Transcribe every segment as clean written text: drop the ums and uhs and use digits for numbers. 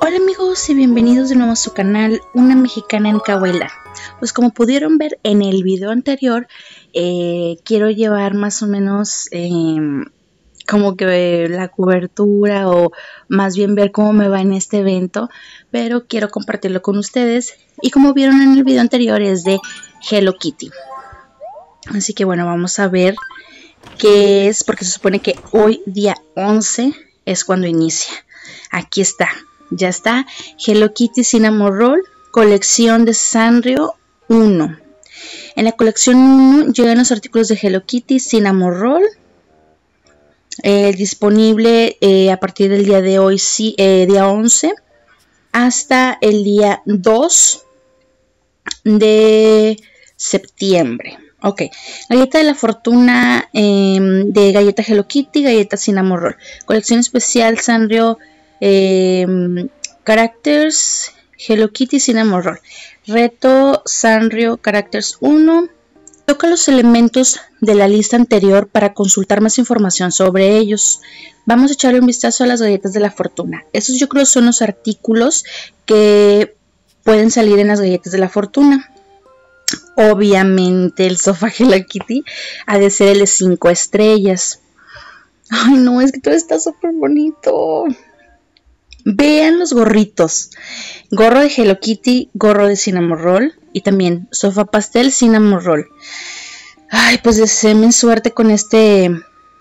Hola amigos y bienvenidos de nuevo a su canal Una Mexicana en Cahuela. Pues como pudieron ver en el video anterior, quiero llevar más o menos como que la cobertura o más bien ver cómo me va en este evento, pero quiero compartirlo con ustedes y como vieron en el video anterior es de Hello Kitty. Así que bueno, vamos a ver qué es, porque se supone que hoy día 11 es cuando inicia. Aquí está. Ya está, Hello Kitty Cinnamon Roll, colección de Sanrio 1. En la colección 1 llegan los artículos de Hello Kitty Cinnamon Roll, disponible a partir del día de hoy, día 11, hasta el día 2 de septiembre. Ok, galleta de la fortuna de galleta Hello Kitty, galleta Cinnamon Roll, colección especial Sanrio Characters Hello Kitty Cinnamon Roll, reto Sanrio Characters 1. Toca los elementos de la lista anterior para consultar más información sobre ellos. Vamos a echarle un vistazo a las galletas de la fortuna. Estos yo creo son los artículos que pueden salir en las galletas de la fortuna. Obviamente el sofá Hello Kitty ha de ser el de 5 estrellas. Ay no, es que todo está súper bonito. Vean los gorritos, gorro de Hello Kitty, gorro de Cinnamon Roll y también sofá pastel Cinnamon Roll. Ay, pues deseenme suerte con este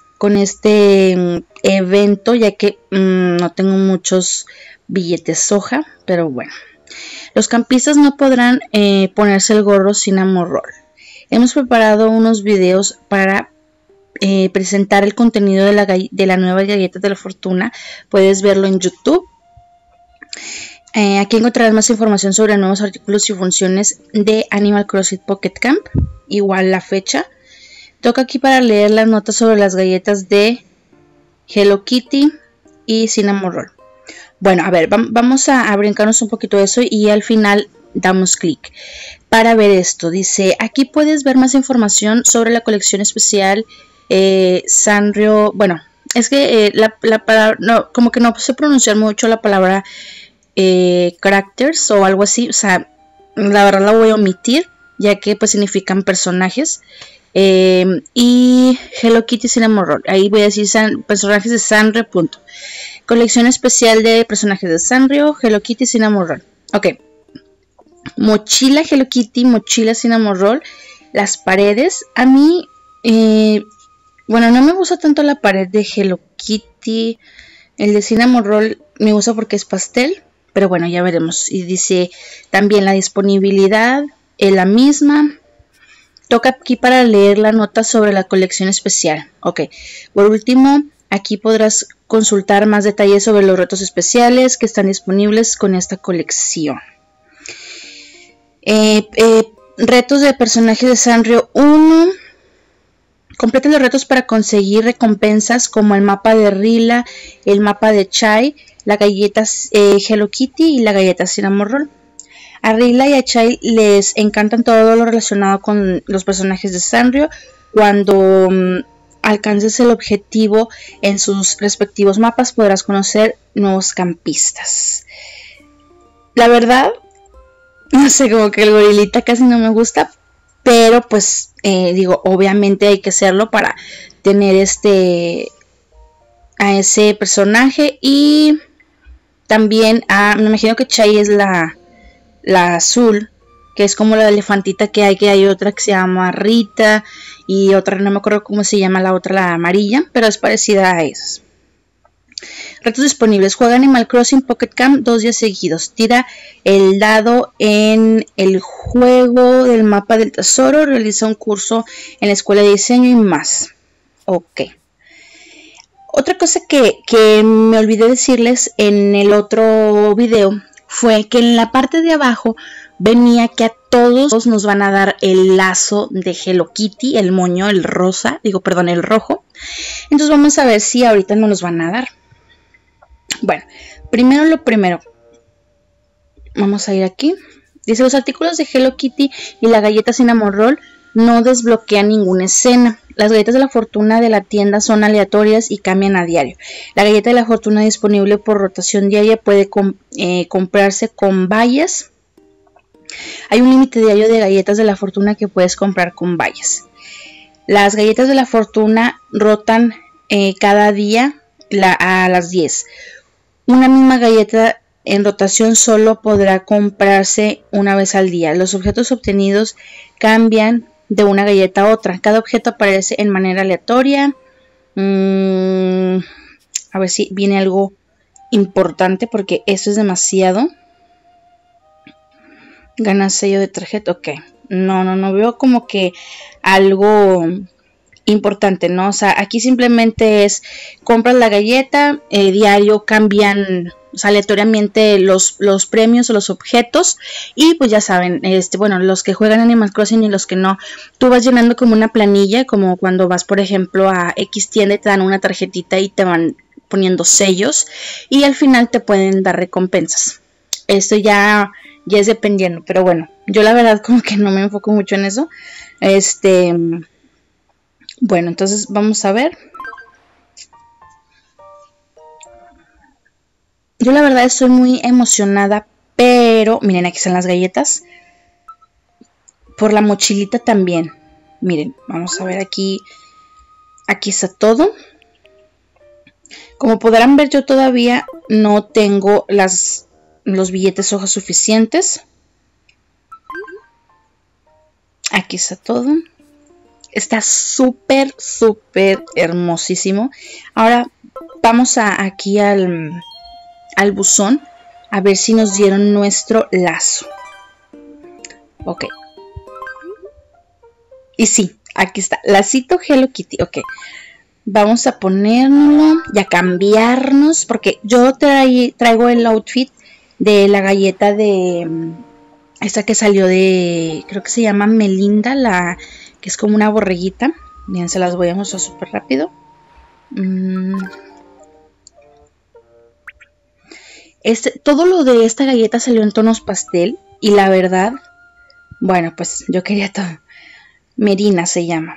evento, ya que no tengo muchos billetes hoja, pero bueno. Los campistas no podrán ponerse el gorro Cinnamon Roll. Hemos preparado unos videos para presentar el contenido de la nueva galleta de la fortuna. Puedes verlo en YouTube. Aquí encontrarás más información sobre nuevos artículos y funciones de Animal Crossing Pocket Camp. Igual la fecha. Toca aquí para leer las notas sobre las galletas de Hello Kitty y Cinnamon Roll. Bueno, a ver, vamos a brincarnos un poquito de eso y al final damos clic para ver esto. Dice, aquí puedes ver más información sobre la colección especial Sanrio. Bueno, es que la palabra, no, como que no sé pronunciar mucho la palabra characters o algo así. O sea, la verdad la voy a omitir, ya que pues significan personajes. Y Hello Kitty Cinnamon Roll. Ahí voy a decir personajes de Sanrio, punto. Colección especial de personajes de Sanrio, Hello Kitty Cinnamon Roll. Ok. Mochila Hello Kitty, mochila Cinnamon Roll. Las paredes. A mí, bueno, no me gusta tanto la pared de Hello Kitty. El de Cinnamon Roll me gusta porque es pastel. Pero bueno, ya veremos. Y dice también la disponibilidad es la misma. Toca aquí para leer la nota sobre la colección especial. Ok. Por último, aquí podrás consultar más detalles sobre los retos especiales que están disponibles con esta colección. Retos de personajes de Sanrio 1. Completa los retos para conseguir recompensas como el mapa de Rila, el mapa de Chai, la galleta Hello Kitty y la galleta Cinnamon Roll. A Rila y a Chai les encantan todo lo relacionado con los personajes de Sanrio. Cuando alcances el objetivo en sus respectivos mapas podrás conocer nuevos campistas. La verdad, no sé, como que el gorilita casi no me gusta, pero pues digo, obviamente hay que hacerlo para tener a ese personaje. Y también me imagino que Chai es la azul, que es como la elefantita que hay otra que se llama Rita y otra, no me acuerdo cómo se llama la otra, la amarilla, pero es parecida a esas. Retos disponibles. Juega Animal Crossing Pocket Camp 2 días seguidos. Tira el dado en el juego del mapa del tesoro. Realiza un curso en la escuela de diseño y más. Ok. Otra cosa que me olvidé decirles en el otro video fue que en la parte de abajo venía que a todos nos van a dar el lazo de Hello Kitty, el moño, el rosa, el rojo. Entonces vamos a ver si ahorita no nos van a dar. Bueno, primero lo primero. Vamos a ir aquí. Dice, los artículos de Hello Kitty y la galleta Cinnamon Roll no desbloquea ninguna escena. Las galletas de la fortuna de la tienda son aleatorias y cambian a diario. La galleta de la fortuna disponible por rotación diaria puede comprarse con vallas. Hay un límite diario de galletas de la fortuna que puedes comprar con vallas. Las galletas de la fortuna rotan cada día a las 10. Una misma galleta en rotación solo podrá comprarse una vez al día. Los objetos obtenidos cambian de una galleta a otra. Cada objeto aparece en manera aleatoria. A ver si viene algo importante porque esto es demasiado. Gana sello de tarjeta. Ok. No veo como que algo importante, ¿no? O sea, aquí simplemente es compras la galleta, diario cambian, o sea, aleatoriamente los premios o los objetos. Y pues ya saben, bueno, los que juegan Animal Crossing y los que no, tú vas llenando como una planilla, como cuando vas, por ejemplo, a X tienda y te dan una tarjetita y te van poniendo sellos y al final te pueden dar recompensas. Esto ya es dependiendo, pero bueno, yo la verdad como que no me enfoco mucho en eso. Bueno, entonces vamos a ver. Yo la verdad estoy muy emocionada, pero miren, aquí están las galletas. Por la mochilita también. Miren, vamos a ver aquí. Aquí está todo. Como podrán ver, yo todavía no tengo los billetes hojas suficientes. Aquí está todo. Está súper hermosísimo. Ahora vamos aquí al buzón a ver si nos dieron nuestro lazo. Ok. Y sí, aquí está. Lacito Hello Kitty. Ok. Vamos a ponérnoslo y a cambiarnos. Porque yo traigo el outfit de la galleta de... esta que salió de... creo que se llama Melinda, que es como una borreguita. Bien, se las voy a mostrar súper rápido. Todo lo de esta galleta salió en tonos pastel. Y la verdad, bueno, pues yo quería todo. Merina se llama.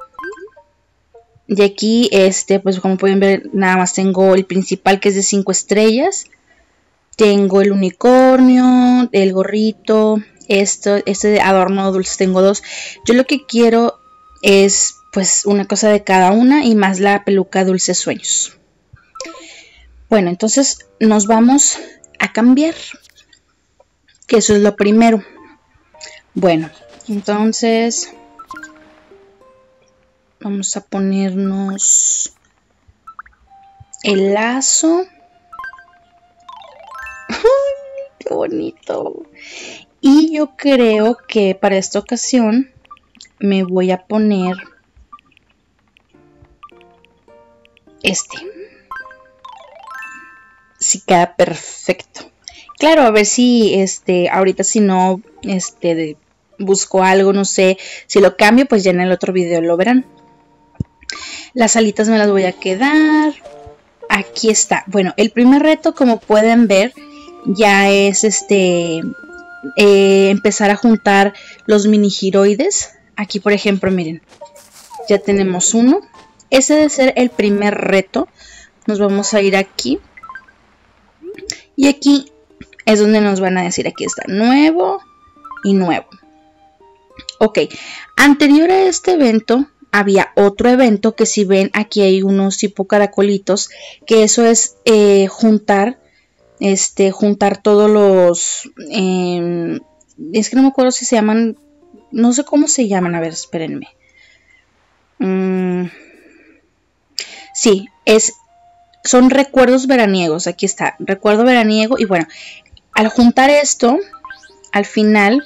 Y aquí, pues como pueden ver, nada más tengo el principal que es de 5 estrellas. Tengo el unicornio, el gorrito, este de adorno dulce tengo 2. Yo lo que quiero es pues una cosa de cada una y más la peluca Dulces Sueños. Bueno, entonces nos vamos a cambiar, que eso es lo primero. Bueno, entonces vamos a ponernos el lazo. ¡Qué bonito! Y yo creo que para esta ocasión me voy a poner si queda perfecto. Claro, a ver si ahorita si no busco algo, no sé, si lo cambio, pues ya en el otro video lo verán. Las alitas me las voy a quedar. Aquí está. Bueno, el primer reto, como pueden ver, ya es empezar a juntar los mini giroides. Aquí, por ejemplo, miren, ya tenemos uno. Ese debe ser el primer reto. Nos vamos a ir aquí. Y aquí es donde nos van a decir, aquí está, nuevo y nuevo. Ok, anterior a este evento había otro evento que si ven aquí hay unos tipo caracolitos, que eso es juntar todos los... es que no me acuerdo si se llaman, no sé cómo se llaman, a ver, espérenme. Sí, son recuerdos veraniegos, aquí está, recuerdo veraniego. Y bueno, al juntar esto, al final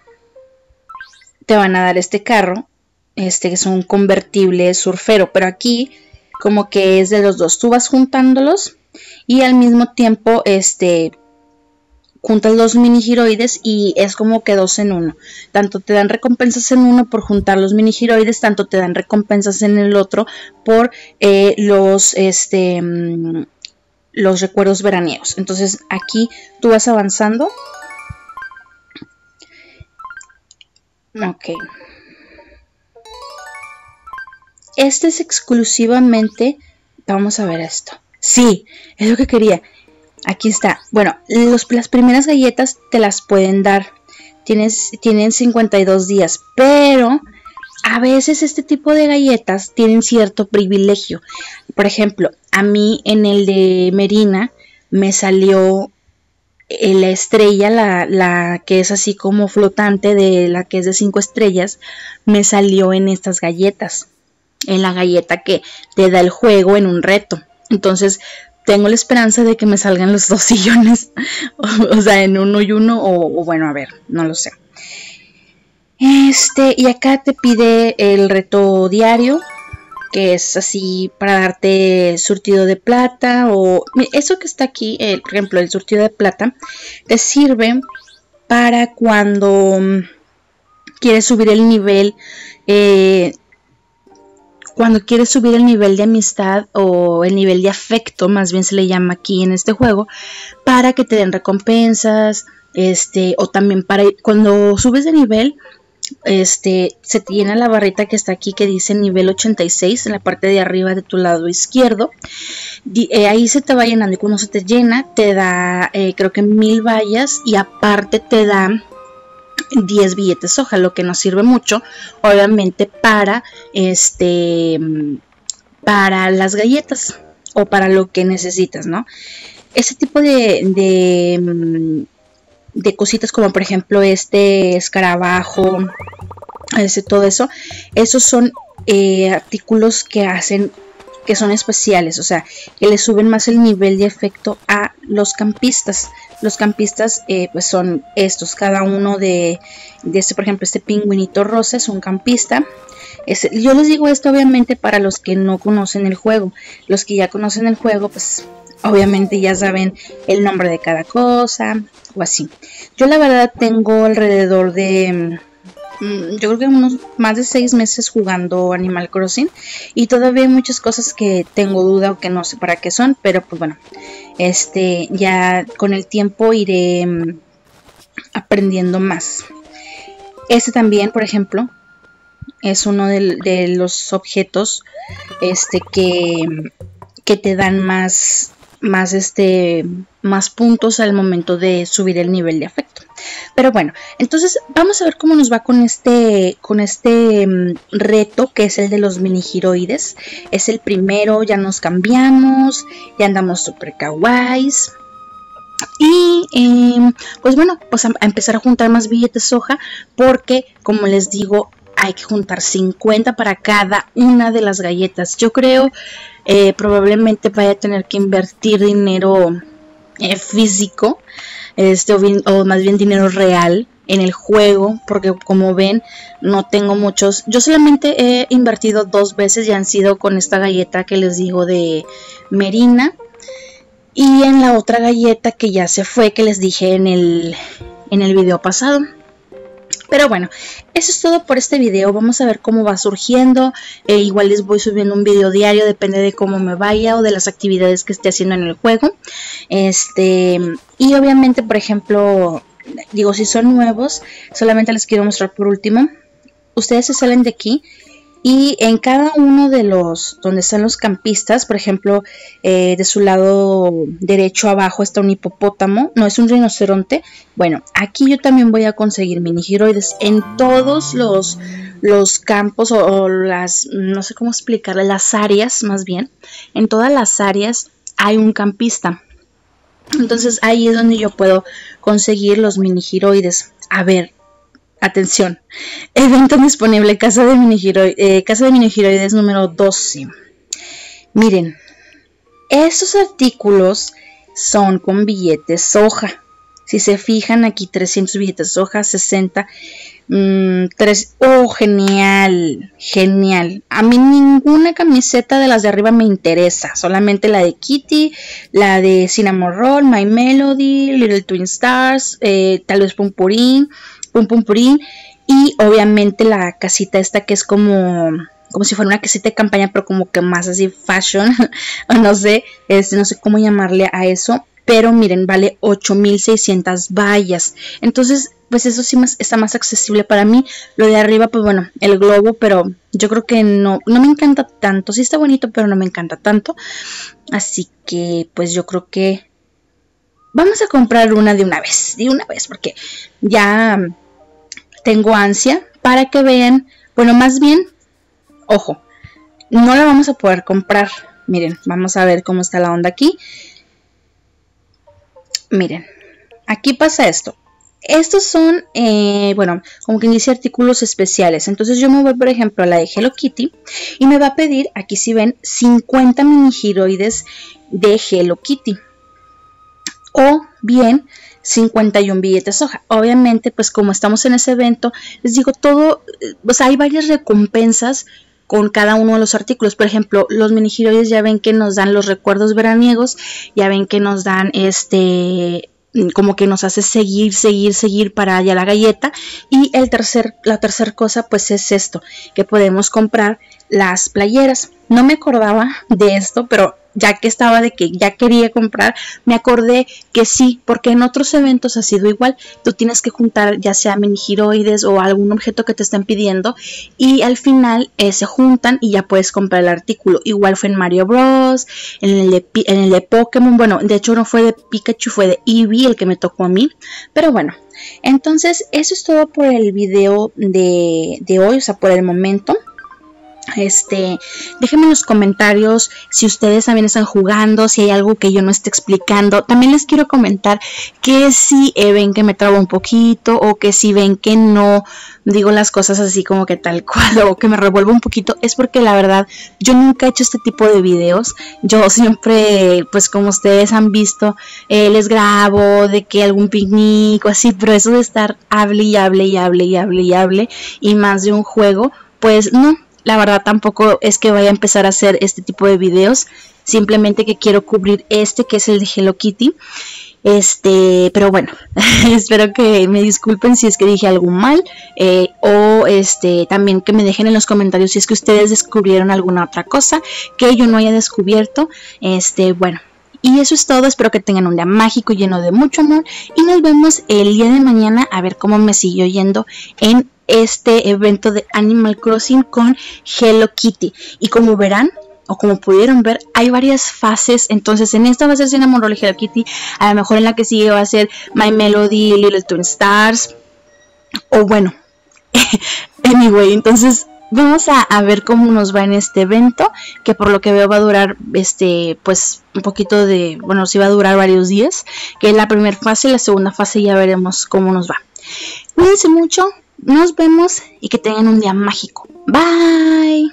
te van a dar este carro, que es un convertible surfero, pero aquí como que es de los dos, tú vas juntándolos y al mismo tiempo juntas los mini giroides y es como que 2 en 1. Tanto te dan recompensas en uno por juntar los mini giroides, tanto te dan recompensas en el otro por los recuerdos veraniegos. Entonces aquí tú vas avanzando. Ok. Este es exclusivamente, vamos a ver esto. Sí, es lo que quería. Aquí está. Bueno, las primeras galletas te las pueden dar. Tienen 52 días, pero a veces este tipo de galletas tienen cierto privilegio. Por ejemplo, a mí en el de Merina me salió la estrella, la que es así como flotante, de la que es de 5 estrellas, me salió en estas galletas, en la galleta que te da el juego en un reto. Entonces tengo la esperanza de que me salgan los 2 sillones, o sea, en uno y uno, o bueno, a ver, no lo sé. Y acá te pide el reto diario, que es así para darte surtido de plata, o eso que está aquí, por ejemplo, el surtido de plata, te sirve para cuando quieres subir el nivel, cuando quieres subir el nivel de amistad o el nivel de afecto, más bien se le llama aquí en este juego, para que te den recompensas, o también para cuando subes de nivel, se te llena la barrita que está aquí que dice nivel 86 en la parte de arriba de tu lado izquierdo. Ahí se te va llenando y cuando se te llena te da creo que 1000 vallas y aparte te da 10 billetes hoja, lo que nos sirve mucho obviamente para para las galletas o para lo que necesitas, ¿no? Ese tipo de cositas como por ejemplo este escarabajo, todo eso, esos son artículos que hacen, que son especiales, o sea, que le suben más el nivel de efecto a los campistas. Los campistas pues son estos, cada uno de por ejemplo, este pingüinito rosa es un campista. Yo les digo esto obviamente para los que no conocen el juego. Los que ya conocen el juego, pues obviamente ya saben el nombre de cada cosa o así. Yo la verdad tengo alrededor de yo creo que unos más de 6 meses jugando Animal Crossing y todavía hay muchas cosas que tengo duda o que no sé para qué son, pero pues bueno, ya con el tiempo iré aprendiendo más. También, por ejemplo, es uno de los objetos que te dan más puntos al momento de subir el nivel de afecto. Pero bueno, entonces vamos a ver cómo nos va con este reto, que es el de los mini giroides. Es el primero, ya nos cambiamos, ya andamos super kawaiis. Y pues bueno, pues a empezar a juntar más billetes hoja, porque como les digo, hay que juntar 50 para cada una de las galletas. Yo creo probablemente vaya a tener que invertir dinero físico, o más bien dinero real en el juego, porque como ven no tengo muchos. Yo solamente he invertido 2 veces y han sido con esta galleta que les digo de Merina y en la otra galleta que ya se fue, que les dije en el video pasado. Pero bueno, eso es todo por este video. Vamos a ver cómo va surgiendo. Igual les voy subiendo un video diario, depende de cómo me vaya o de las actividades que esté haciendo en el juego. Y obviamente, por ejemplo, digo, si son nuevos, solamente les quiero mostrar por último. Ustedes se salen de aquí y en cada uno de los, donde están los campistas, por ejemplo, de su lado derecho abajo está un hipopótamo, no, es un rinoceronte. Bueno, aquí yo también voy a conseguir mini giroides en todos los campos o las, no sé cómo explicarle, las áreas más bien. En todas las áreas hay un campista. Entonces ahí es donde yo puedo conseguir los mini giroides. A ver, atención, evento disponible, casa de mini giroides número 12. Miren, estos artículos son con billetes hoja. Si se fijan aquí, 300 billetes hoja, 60, 3, oh, genial, genial. A mí ninguna camiseta de las de arriba me interesa, solamente la de Kitty, la de Cinnamon Roll, My Melody, Little Twin Stars, tal vez Pum Purín, y obviamente la casita esta que es como si fuera una casita de campaña, pero como que más así fashion, o no sé, no sé cómo llamarle a eso. pero miren, vale 8,600 vallas. Entonces, pues eso sí está más accesible para mí. Lo de arriba, pues bueno, el globo, pero yo creo que no me encanta tanto. Sí está bonito, pero no me encanta tanto. Así que, pues yo creo que vamos a comprar una de una vez, porque ya tengo ansia para que vean. Bueno, más bien, ojo, no la vamos a poder comprar. Miren, vamos a ver cómo está la onda aquí. Miren, aquí pasa esto. Estos son, bueno, como quien dice, artículos especiales. Entonces yo me voy, por ejemplo, a la de Hello Kitty y me va a pedir, aquí si ven, 50 mini giroides de Hello Kitty. O bien 51 billetes hoja. Obviamente, pues como estamos en ese evento, les digo todo, o sea, hay varias recompensas con cada uno de los artículos. Por ejemplo, los mini giroides ya ven que nos dan los recuerdos veraniegos, ya ven que nos dan como que nos hace seguir para allá la galleta. Y la tercera cosa pues es esto, que podemos comprar las playeras. No me acordaba de esto, pero ya que estaba de que ya quería comprar, me acordé que sí, porque en otros eventos ha sido igual. Tú tienes que juntar ya sea mini giroides o algún objeto que te estén pidiendo y al final se juntan y ya puedes comprar el artículo. Igual fue en Mario Bros, en el de Pokémon. Bueno, de hecho no fue de Pikachu, fue de Eevee el que me tocó a mí. Pero bueno, entonces eso es todo por el video de hoy, o sea, por el momento. Déjenme en los comentarios si ustedes también están jugando, si hay algo que yo no esté explicando. También les quiero comentar que si ven que me trabo un poquito o que si ven que no digo las cosas así como que tal cual o que me revuelvo un poquito, es porque la verdad yo nunca he hecho este tipo de videos. Yo siempre, pues como ustedes han visto, les grabo de que algún picnic o así, pero eso de estar hable y más de un juego, pues no. La verdad tampoco es que vaya a empezar a hacer este tipo de videos, simplemente que quiero cubrir que es el de Hello Kitty. Pero bueno, espero que me disculpen si es que dije algo mal, o también que me dejen en los comentarios si es que ustedes descubrieron alguna otra cosa que yo no haya descubierto. Bueno, y eso es todo. Espero que tengan un día mágico lleno de mucho amor y nos vemos el día de mañana a ver cómo me siguió yendo en este evento de Animal Crossing con Hello Kitty. Y como verán, o como pudieron ver, hay varias fases. Entonces en esta va a ser Cinnamon Roll y Hello Kitty, a lo mejor en la que sigue va a ser My Melody, Little Twin Stars, o bueno, anyway, entonces vamos a ver cómo nos va en este evento, que por lo que veo va a durar pues un poquito de, bueno, sí va a durar varios días, que es la primera fase. Y la segunda fase ya veremos cómo nos va. Cuídense mucho, nos vemos y que tengan un día mágico. Bye.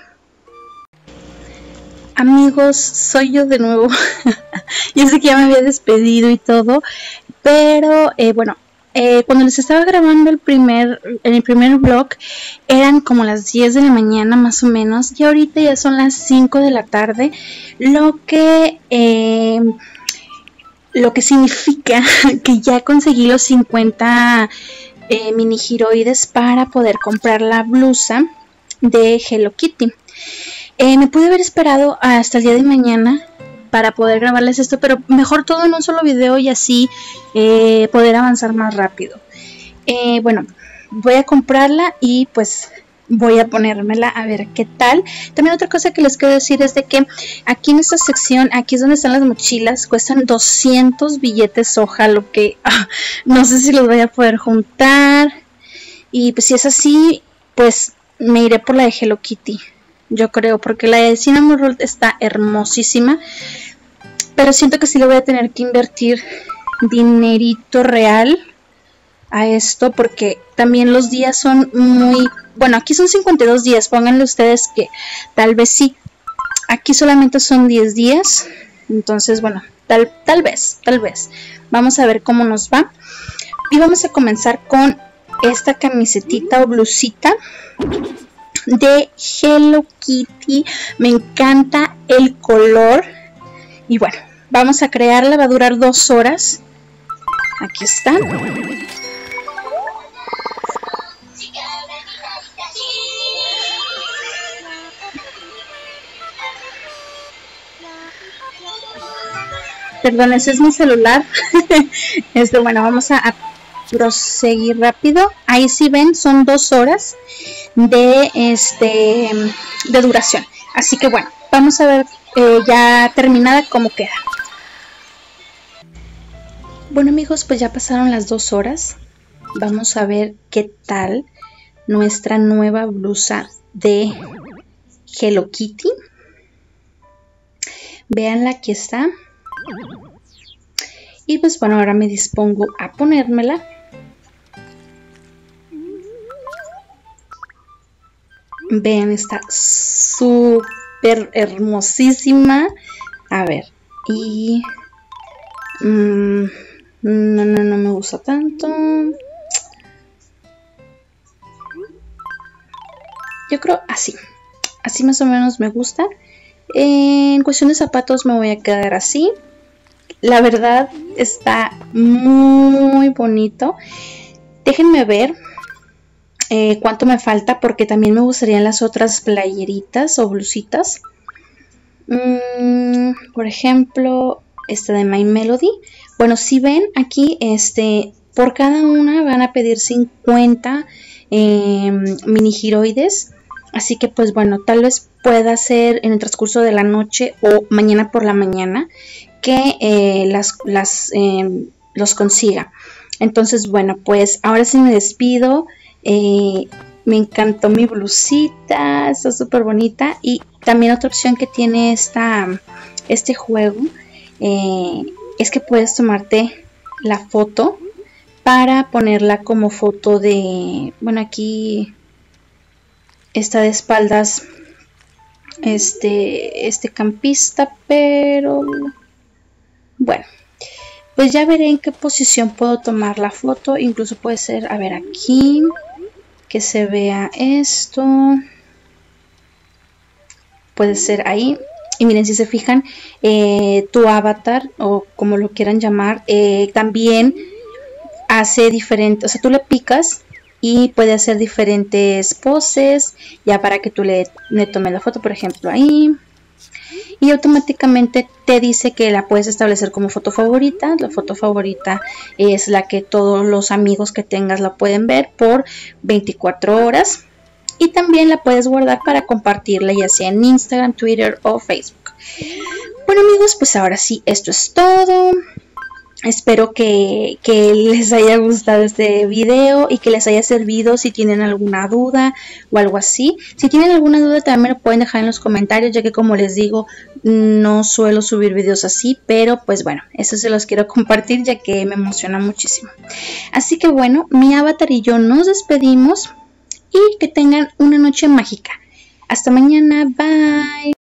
Amigos, soy yo de nuevo. Yo sé que ya me había despedido y todo, pero bueno, cuando les estaba grabando el primer vlog eran como las 10 de la mañana más o menos, y ahorita ya son las 5 de la tarde, lo que significa que ya conseguí los 50 mini giroides para poder comprar la blusa de Hello Kitty. Me pude haber esperado hasta el día de mañana para poder grabarles esto, pero mejor todo en un solo video y así poder avanzar más rápido. Bueno, voy a comprarla y pues voy a ponérmela a ver qué tal. También otra cosa que les quiero decir es de que aquí en esta sección, aquí es donde están las mochilas, cuestan 200 billetes hoja, lo que no sé si los voy a poder juntar. Y pues si es así, pues me iré por la de Hello Kitty, yo creo, porque la de Cinnamon Roll está hermosísima, pero siento que sí le voy a tener que invertir dinerito real a esto, porque también los días son muy, bueno, aquí son 52 días, pónganle ustedes que tal vez sí, aquí solamente son 10 días, entonces bueno, tal vez, vamos a ver cómo nos va. Y vamos a comenzar con esta camisetita o blusita de Hello Kitty. Me encanta el color. Y bueno, vamos a crearla, va a durar 2 horas. Aquí está. Perdón, ese es mi celular. Bueno, vamos a proseguir rápido. Ahí sí ven, son 2 horas de duración. Así que bueno, vamos a ver ya terminada cómo queda. Bueno amigos, pues ya pasaron las 2 horas. Vamos a ver qué tal nuestra nueva blusa de Hello Kitty. Veanla, aquí está. Y pues bueno, ahora me dispongo a ponérmela. Vean, está súper hermosísima. A ver, y no me gusta tanto. Yo creo así más o menos me gusta. En cuestión de zapatos me voy a quedar así. La verdad está muy bonito. Déjenme ver cuánto me falta, porque también me gustarían las otras playeritas o blusitas. Por ejemplo, esta de My Melody. Bueno, si ven aquí, por cada una van a pedir 50 mini giroides. Así que pues bueno, tal vez pueda ser en el transcurso de la noche o mañana por la mañana que los consiga. Entonces bueno, pues ahora sí me despido. Me encantó mi blusita, está súper bonita. Y también otra opción que tiene este juego es que puedes tomarte la foto para ponerla como foto de, bueno, aquí está de espaldas este campista, pero bueno, pues ya veré en qué posición puedo tomar la foto. Incluso puede ser, a ver, aquí que se vea esto, puede ser ahí. Y miren, si se fijan, tu avatar, o como lo quieran llamar, también hace diferente, o sea, tú le picas y puede hacer diferentes poses, ya para que tú le tomes la foto, por ejemplo, ahí. Y automáticamente te dice que la puedes establecer como foto favorita. La foto favorita es la que todos los amigos que tengas la pueden ver por 24 horas. Y también la puedes guardar para compartirla, ya sea en Instagram, Twitter o Facebook. Bueno amigos, pues ahora sí, esto es todo. Espero que les haya gustado este video y que les haya servido. Si tienen alguna duda o algo así, si tienen alguna duda también me lo pueden dejar en los comentarios, ya que como les digo, no suelo subir videos así, pero pues bueno, eso se los quiero compartir ya que me emociona muchísimo. Así que bueno, mi avatar y yo nos despedimos y que tengan una noche mágica. Hasta mañana, bye.